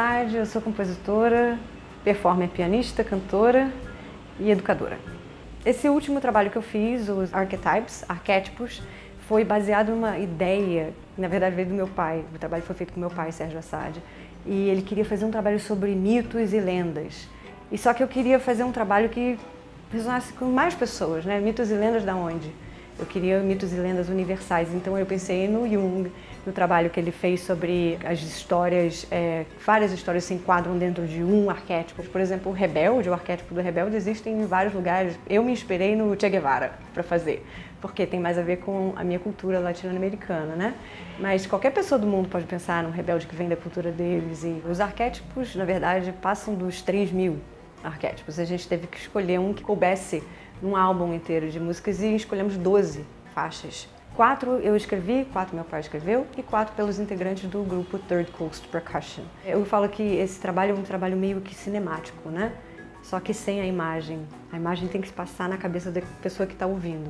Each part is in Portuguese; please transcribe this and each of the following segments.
Assad, eu sou compositora, performer, pianista, cantora e educadora. Esse último trabalho que eu fiz, os Arquétipos, foi baseado numa ideia, na verdade veio do meu pai. O trabalho foi feito com meu pai, Sérgio Assad, e ele queria fazer um trabalho sobre mitos e lendas. E só que eu queria fazer um trabalho que ressonasse com mais pessoas, né? Mitos e lendas da onde? Eu queria mitos e lendas universais, então eu pensei no Jung, no trabalho que ele fez sobre as histórias, várias histórias se enquadram dentro de um arquétipo. Por exemplo, o rebelde, o arquétipo do rebelde existe em vários lugares. Eu me inspirei no Che Guevara para fazer, porque tem mais a ver com a minha cultura latino-americana, né? Mas qualquer pessoa do mundo pode pensar num rebelde que vem da cultura deles, e os arquétipos, na verdade, passam dos 3.000 arquétipos. A gente teve que escolher um que coubesse num álbum inteiro de músicas e escolhemos 12 faixas. 4 eu escrevi, 4 meu pai escreveu e 4 pelos integrantes do grupo Third Coast Percussion. Eu falo que esse trabalho é um trabalho meio que cinemático, né? Só que sem a imagem. A imagem tem que se passar na cabeça da pessoa que está ouvindo.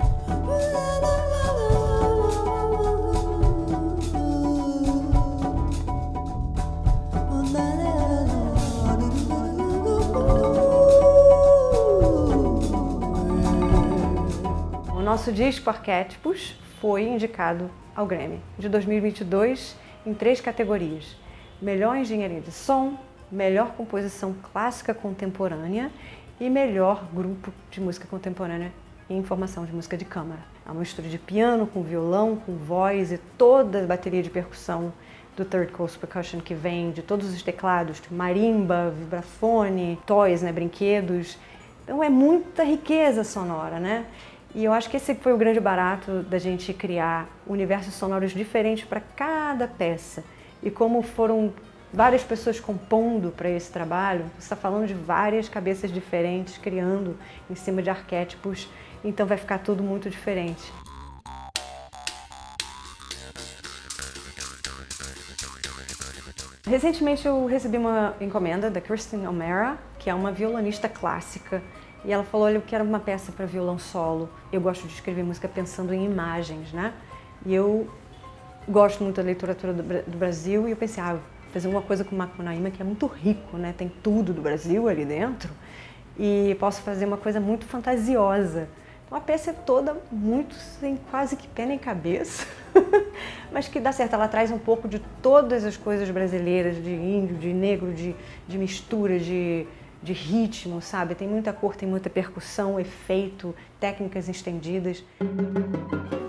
O nosso disco Arquétipos foi indicado ao Grammy de 2022 em 3 categorias: melhor engenharia de som, melhor composição clássica contemporânea e melhor grupo de música contemporânea em formação de música de câmara. É uma mistura de piano com violão, com voz e toda a bateria de percussão do Third Coast Percussion, que vem de todos os teclados, marimba, vibrafone, toys, né, brinquedos. Então é muita riqueza sonora, né? E eu acho que esse foi o grande barato da gente criar universos sonoros diferentes para cada peça. E como foram várias pessoas compondo para esse trabalho, você está falando de várias cabeças diferentes, criando em cima de arquétipos, então vai ficar tudo muito diferente. Recentemente eu recebi uma encomenda da Kirsten O'Meara, que é uma violonista clássica, e ela falou: olha, eu quero uma peça para violão solo. Eu gosto de escrever música pensando em imagens, né? E eu gosto muito da literatura do Brasil, e eu pensei, vou fazer uma coisa com o Macunaíma, que é muito rico, né? Tem tudo do Brasil ali dentro, e posso fazer uma coisa muito fantasiosa. Então a peça é toda muito sem quase que pé nem cabeça, mas que dá certo. Ela traz um pouco de todas as coisas brasileiras, de índio, de negro, de mistura, de ritmo, sabe? Tem muita cor, tem muita percussão, efeito, técnicas estendidas.